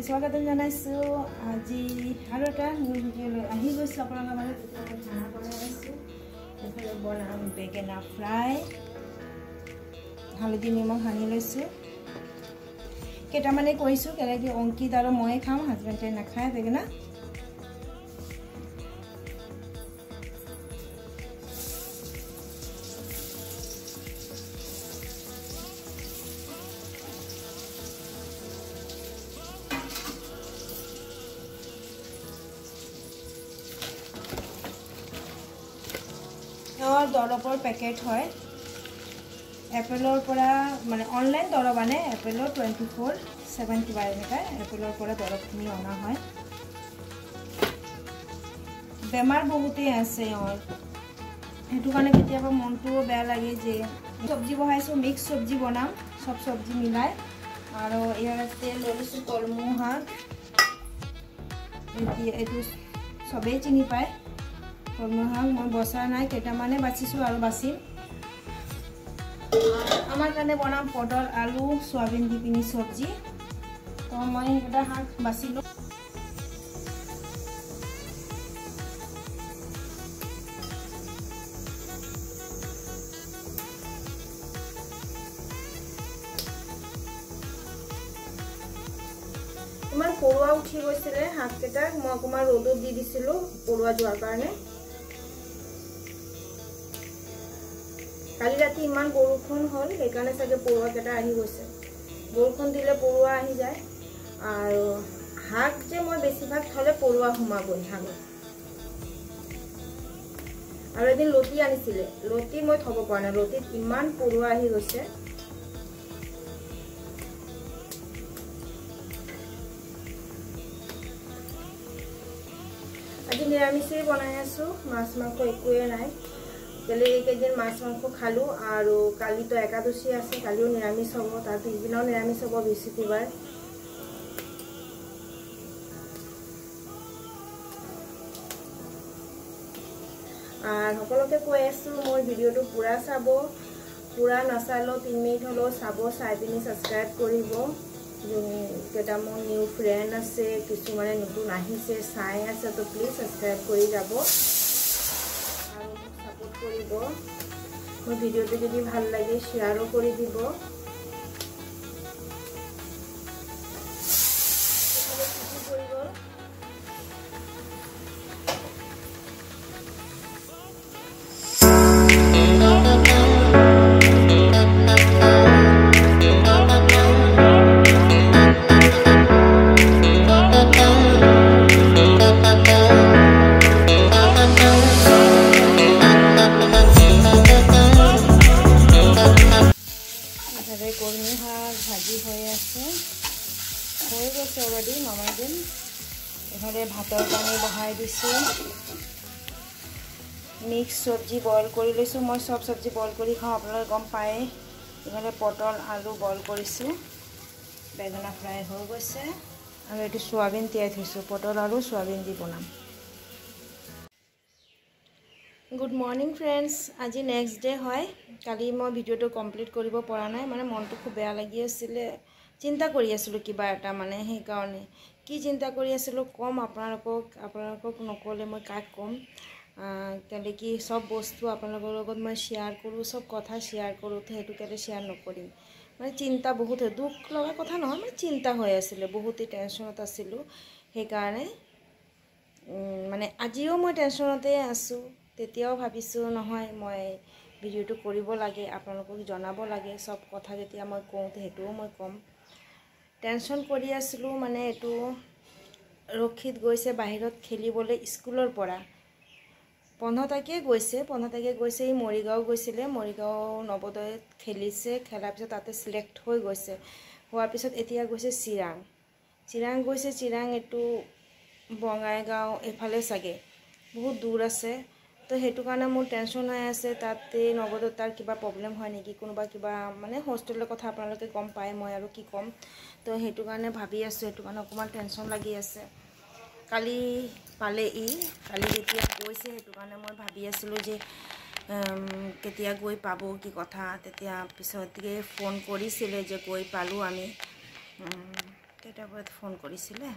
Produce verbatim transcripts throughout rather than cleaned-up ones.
স্বাগতম জনাইছো আজি আৰু এটা নিউ ভিডিঅ' লৈ আহি গৈছো আপোনালোকৰ মাজত এতিয়া খানা বনাই আছো এফালে বনাম বেঙেনা ফ্ৰাই হালধি নিমখ সানি লৈছো কেইটামানে কৈছো কেনেকৈ অংকিত আৰু মই খাম হাজবেণ্ডে নাখায় বেঙেনা দৰবৰ পেকেট হয় এপেলৰ পৰা মানে অনলাইন দৰব আনে এপেলৰ টুৱেণ্টি ফ'ৰ ছেভেন কিবা এনেকৈ এপেলৰ পৰা দৰবখিনি অনা হয় বেমাৰ বহুতেই আছে অৰ সেইটো কাৰণে কেতিয়াবা মনটোও বেয়া লাগে যে চব্জি বহাইছোঁ মিক্স চব্জি বনাম চব চব্জি মিলাই আৰু ইয়াতে লৈ লৈছোঁ কলমৌ শাক এইটো চবেই চিনি পায় কলমৌ শাক মই বচা নাই কেইটামানে বাচিছোঁ আৰু বাচিম আমাৰ কাৰণে বনাম পটল আলু সয়াবিন দি পিনি চব্জি তো মই এটা শাক বাচিলোঁ ইমান পৰুৱা উঠি গৈছিলে শাককেইটা মই অকণমান ৰ'দত দি দিছিলোঁ পৰুৱা যোৱাৰ কাৰণে কালি ৰাতি ইমান বৰষুণ হ'ল সেইকাৰণে চাগে পৰুৱাকেইটা আহি গৈছে বৰষুণ দিলে পৰুৱা আহি যায় আৰু শাক যে মই বেছিভাগ থ'লে পৰুৱা সোমাবই শাকত আৰু এদিন লতি আনিছিলে লতি মই থ'ব পৰা নাই লতিত ইমান পৰুৱা আহি গৈছে আজি নিৰামিষেই বনাই আছোঁ মাছ মাংস একোৱে নাই কেলে এইকেইদিন মাছ মাংস খালোঁ আৰু কালিতো একাদশী আছে কালিও নিৰামিষ হ'ব তাৰ পিছদিনাও নিৰামিষ হ'ব বৃহস্পতিবাৰ আৰু সকলোকে কৈ আছোঁ মোৰ ভিডিঅ'টো পূৰা চাব পূৰা নাচালেও তিনি মিনিট হ'লেও চাব চাই পিনি ছাবস্ক্ৰাইব কৰিব যোনকেইটা মোৰ নিউ ফ্ৰেণ্ড আছে কিছুমানে নতুন আহিছে চাই আছে তো প্লিজ ছাবস্ক্ৰাইব কৰি যাব কৰিব মোৰ ভিডিঅ'টো যদি ভাল লাগে শ্বেয়াৰো কৰি দিব কলমি শাক ভাজি হৈ আছে হৈ গৈছে অলৰেডি নমাই দিম এইফালে ভাতৰ পানী বহাই দিছোঁ মিক্স চব্জি বইল কৰি লৈছোঁ মই চব চব্জি বইল কৰি খাওঁ আপোনালোকে গম পায় এইফালে পটল আলু বইল কৰিছোঁ বেঙেনা ফ্ৰাই হৈ গৈছে আৰু এইটো চয়াবিন তিয়াই থৈছোঁ পটল আৰু চয়াবিন দি বনাম গুড মৰ্ণিং ফ্ৰেণ্ডছ আজি নেক্সট ডে হয় কালি মই ভিডিঅ'টো কমপ্লিট কৰিব পৰা নাই মানে মনটো খুব বেয়া লাগি আছিলে চিন্তা কৰি আছিলোঁ কিবা এটা মানে সেইকাৰণে কি চিন্তা কৰি আছিলোঁ ক'ম আপোনালোকক আপোনালোকক নক'লে মই কাক ক'ম কেলে কি চব বস্তু আপোনালোকৰ লগত মই শ্বেয়াৰ কৰোঁ চব কথা শ্বেয়াৰ কৰোঁ সেইটো কেলে শ্বেয়াৰ নকৰিম মানে চিন্তা বহুত হয় দুখ লগা কথা নহয় মানে চিন্তা হৈ আছিলে বহুতেই টেনশ্যনত আছিলোঁ সেইকাৰণে মানে আজিও মই টেনশ্যনতে আছোঁ তেতিয়াও ভাবিছোঁ নহয় মই ভিডিঅ'টো কৰিব লাগে আপোনালোকক জনাব লাগে চব কথা যেতিয়া মই কওঁ সেইটোও মই ক'ম টেনশ্যন কৰি আছিলোঁ মানে এইটো ৰক্ষিত গৈছে বাহিৰত খেলিবলৈ স্কুলৰ পৰা পোন্ধৰ তাৰিখে গৈছে পোন্ধৰ তাৰিখে গৈছে এই মৰিগাঁও গৈছিলে মৰিগাঁও নৱোদয়ত খেলিছে খেলাৰ পিছত তাতে চিলেক্ট হৈ গৈছে হোৱাৰ পিছত এতিয়া গৈছে চিৰাং চিৰাং গৈছে চিৰাং এইটো বঙাইগাঁও এইফালে চাগে বহুত দূৰ আছে তো সেইটো কাৰণে মোৰ টেনশ্যন হৈ আছে তাতে নগদত তাৰ কিবা প্ৰব্লেম হয় নেকি কোনোবা কিবা মানে হোষ্টেলৰ কথা আপোনালোকে গম পায় মই আৰু কি ক'ম তো সেইটো কাৰণে ভাবি আছোঁ সেইটো কাৰণে অকণমান টেনশ্যন লাগি আছে কালি পালে ই কালি যেতিয়া গৈছে সেইটো কাৰণে মই ভাবি আছিলোঁ যে কেতিয়া গৈ পাব কি কথা তেতিয়া পিছতকে ফোন কৰিছিলে যে গৈ পালোঁ আমি কেইটা বজাত ফোন কৰিছিলে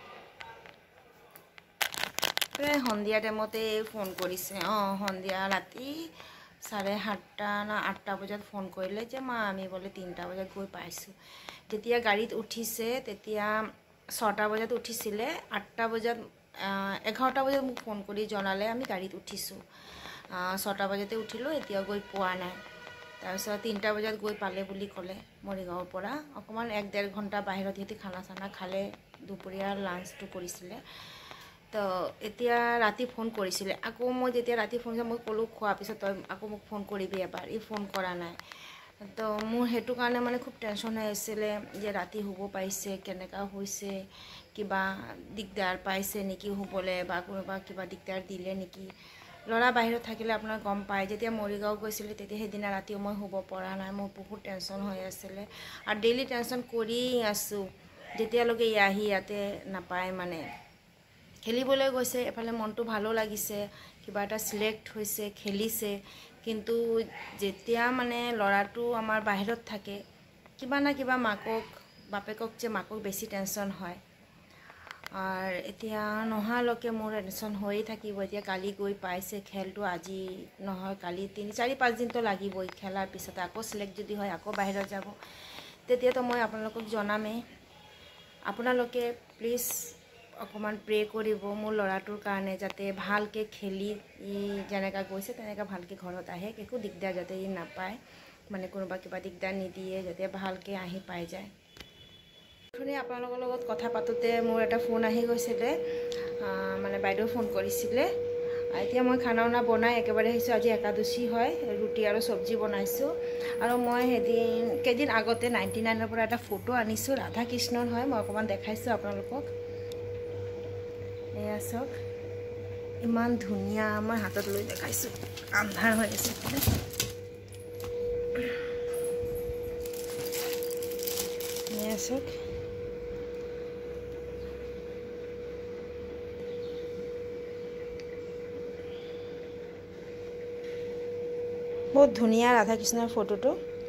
প্ৰায় সন্ধিয়া টাইমতে ফোন কৰিছে অঁ সন্ধিয়া ৰাতি চাৰে সাতটা না আঠটা বজাত ফোন কৰিলে যে মা আমি বোলে তিনিটা বজাত গৈ পাইছোঁ যেতিয়া গাড়ীত উঠিছে তেতিয়া ছটা বজাত উঠিছিলে আঠটা বজাত এঘাৰটা বজাত মোক ফোন কৰি জনালে আমি গাড়ীত উঠিছোঁ ছটা বজাতে উঠিলোঁ এতিয়া গৈ পোৱা নাই তাৰপিছত তিনিটা বজাত গৈ পালে বুলি ক'লে মৰিগাঁৱৰ পৰা অকণমান এক ডেৰ ঘণ্টা বাহিৰত সিহঁতি খানা চানা খালে দুপৰীয়াৰ লাঞ্চটো কৰিছিলে তো এতিয়া ৰাতি ফোন কৰিছিলে আকৌ মই যেতিয়া ৰাতি ফোন কৰিছোঁ মই ক'লোঁ খোৱাৰ পিছত তই আকৌ মোক ফোন কৰিবি এবাৰ ই ফোন কৰা নাই তো মোৰ সেইটো কাৰণে মানে খুব টেনশ্যন হৈ আছিলে যে ৰাতি শুব পাইছে কেনেকুৱা হৈছে কিবা দিগদাৰ পাইছে নেকি শুবলৈ বা কোনোবা কিবা দিগদাৰ দিলে নেকি ল'ৰা বাহিৰত থাকিলে আপোনাৰ গম পায় যেতিয়া মৰিগাঁও গৈছিলে তেতিয়া সেইদিনা ৰাতিও মই শুব পৰা নাই মোৰ বহুত টেনশ্যন হৈ আছিলে আৰু ডেইলি টেনশ্যন কৰি আছোঁ যেতিয়ালৈকে ই আহি ইয়াতে নাপায় মানে খেলিবলৈ গৈছে এফালে মনটো ভালো লাগিছে কিবা এটা সিলেক্ট হৈছে খেলিছে কিন্তু যেতিয়া মানে ল'ৰাটো আমাৰ বাহিৰত থাকে কিবা না কিবা মাকক বাপেকক যে মাকক বেছি টেনশ্যন হয় আৰু এতিয়া নহালৈকে মোৰ টেনশ্যন হৈয়ে থাকিব এতিয়া কালি গৈ পাইছে খেলটো আজি নহয় কালি তিনি চাৰি পাঁচ দিনটো লাগিবই খেলাৰ পিছতে আকৌ সিলেক্ট যদি হয় আকৌ বাহিৰত যাব তেতিয়াতো মই আপোনালোকক জনামেই আপোনালোকে প্লিজ অকণমান প্ৰে কৰিব মোৰ ল'ৰাটোৰ কাৰণে যাতে ভালকৈ খেলি ই যেনেকৈ গৈছে তেনেকৈ ভালকৈ ঘৰত আহে একো দিগদাৰ যাতে ই নাপায় মানে কোনোবা কিবা দিগদাৰ নিদিয়ে যাতে ভালকৈ আহি পাই যায় শুনি আপোনালোকৰ লগত কথা পাতোঁতে মোৰ এটা ফোন আহি গৈছিলে মানে বাইদেউ ফোন কৰিছিলে এতিয়া মই খানা উনা বনাই একেবাৰে আহিছোঁ আজি একাদশী হয় ৰুটি আৰু চব্জি বনাইছোঁ আৰু মই সেইদিন কেইদিন আগতে নাইণ্টি নাইনৰ পৰা এটা ফটো আনিছোঁ ৰাধা কৃষ্ণৰ হয় মই অকণমান দেখাইছোঁ আপোনালোকক এয়া চাওক ইমান ধুনীয়া মই হাতত লৈ দেখাইছোঁ আন্ধাৰ হৈ আছে এয়া চাওক বহুত ধুনীয়া ৰাধা কৃষ্ণৰ ফটোটো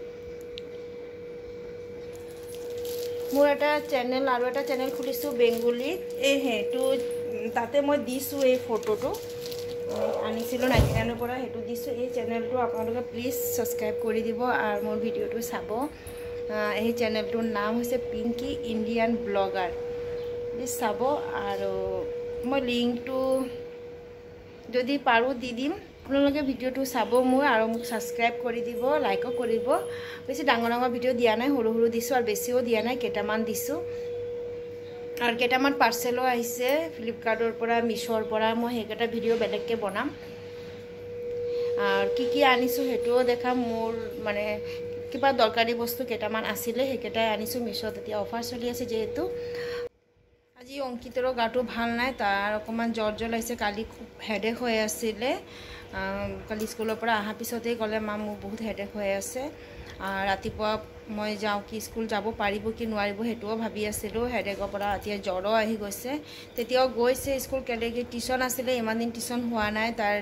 মোৰ এটা চেনেল আৰু এটা চেনেল খুলিছোঁ বেংগলীত এই সেইটো তাতে মই দিছোঁ এই ফটোটো আনিছিলোঁ নাইণ্টি নাইনৰ পৰা সেইটো দিছোঁ এই চেনেলটো আপোনালোকে প্লিজ ছাবস্ক্ৰাইব কৰি দিব আৰু মোৰ ভিডিঅ'টো চাব এই চেনেলটোৰ নাম হৈছে পিংকি ইণ্ডিয়ান ব্লগাৰ প্লিজ চাব আৰু মই লিংকটো যদি পাৰোঁ দি দিম আপোনালোকে ভিডিঅ'টো চাব মোৰ আৰু মোক ছাবস্ক্ৰাইব কৰি দিব লাইকো কৰিব বেছি ডাঙৰ ডাঙৰ ভিডিঅ' দিয়া নাই সৰু সৰু দিছোঁ আৰু বেছিও দিয়া নাই কেইটামান দিছোঁ আৰু কেইটামান পাৰ্চেলো আহিছে ফ্লিপকাৰ্টৰ পৰা মিছ'ৰ পৰা মই সেইকেইটা ভিডিঅ' বেলেগকৈ বনাম আৰু কি কি আনিছোঁ সেইটোও দেখাম মোৰ মানে কিবা দৰকাৰী বস্তু কেইটামান আছিলে সেইকেইটাই আনিছোঁ মিছ'ত এতিয়া অফাৰ চলি আছে যিহেতু আজি অংকিতৰো গাটো ভাল নাই তাৰ অকণমান জ্বৰ জ্বৰ লাগিছে কালি খুব হেডেক হৈ আছিলে কালি স্কুলৰ পৰা অহাৰ পিছতেই ক'লে মা মোৰ বহুত হেডেক হৈ আছে ৰাতিপুৱা মই যাওঁ কি স্কুল যাব পাৰিব কি নোৱাৰিব সেইটোও ভাবি আছিলোঁ হেডেকৰ পৰা এতিয়া জ্বৰো আহি গৈছে তেতিয়াও গৈছে স্কুল কেনেকৈ টিউশ্যন আছিলে ইমান দিন টিউশ্যন হোৱা নাই তাৰ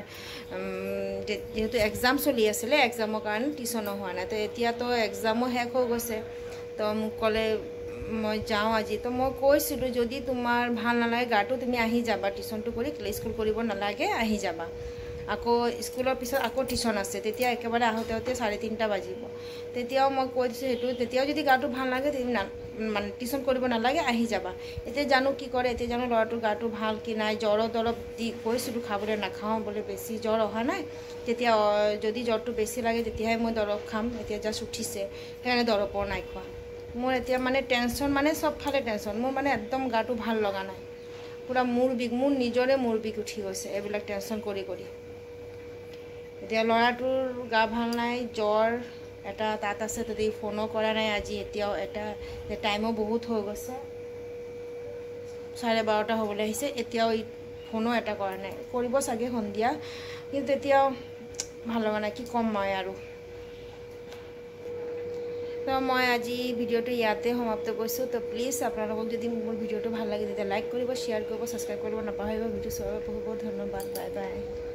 যিহেতু এক্সাম চলি আছিলে এক্সামৰ কাৰণে টিউশ্যনো হোৱা নাই তো এতিয়াতো এক্সামো শেষ হৈ গৈছে তো মোক ক'লে মই যাওঁ আজি তো মই কৈছিলোঁ যদি তোমাৰ ভাল নালাগে গাটো তুমি আহি যাবা টিউশ্যনটো কৰি স্কুল কৰিব নালাগে আহি যাবা আকৌ স্কুলৰ পিছত আকৌ টিউশ্যন আছে তেতিয়া একেবাৰে আহোঁতে আহোঁতে চাৰে তিনিটা বাজিব তেতিয়াও মই কৈ দিছোঁ সেইটো তেতিয়াও যদি গাটো ভাল নালাগে তুমি মানে টিউশ্যন কৰিব নালাগে আহি যাবা এতিয়া জানো কি কৰে এতিয়া জানো ল'ৰাটোৰ গাটো ভাল কি নাই জ্বৰৰ দৰৱ দি কৈছিলোঁ খাবলৈ নাখাওঁ বোলে বেছি জ্বৰ অহা নাই তেতিয়া যদি জ্বৰটো বেছি লাগে তেতিয়াহে মই দৰৱ খাম এতিয়া জাষ্ট উঠিছে সেইকাৰণে দৰৱো নাই খোৱা মোৰ এতিয়া মানে টেনশ্যন মানে চবফালে টেনশ্যন মোৰ মানে একদম গাটো ভাল লগা নাই পুৰা মূৰ বিষ মোৰ নিজৰে মূৰ বিষ উঠি গৈছে এইবিলাক টেনশ্যন কৰি কৰি এতিয়া ল'ৰাটোৰ গা ভাল নাই জ্বৰ এটা তাত আছে তাতে ফোনো কৰা নাই আজি এতিয়াও এটা টাইমো বহুত হৈ গৈছে চাৰে বাৰটা হ'বলৈ আহিছে এতিয়াও ফোনো এটা কৰা নাই কৰিব চাগে সন্ধিয়া কিন্তু এতিয়াও ভাল লগা নাই কি ক'ম মই আৰু তো মই আজি ভিডিঅ'টো ইয়াতে সমাপ্ত কৰিছোঁ তো প্লিজ আপোনালোকক যদি মোৰ ভিডিঅ'টো ভাল লাগে তেতিয়া লাইক কৰিব শ্বেয়াৰ কৰিব ছাবস্ক্ৰাইব কৰিব নাপাহৰিব ভিডিঅ' চোৱাৰ বহুত বহুত ধন্যবাদ বাই বাই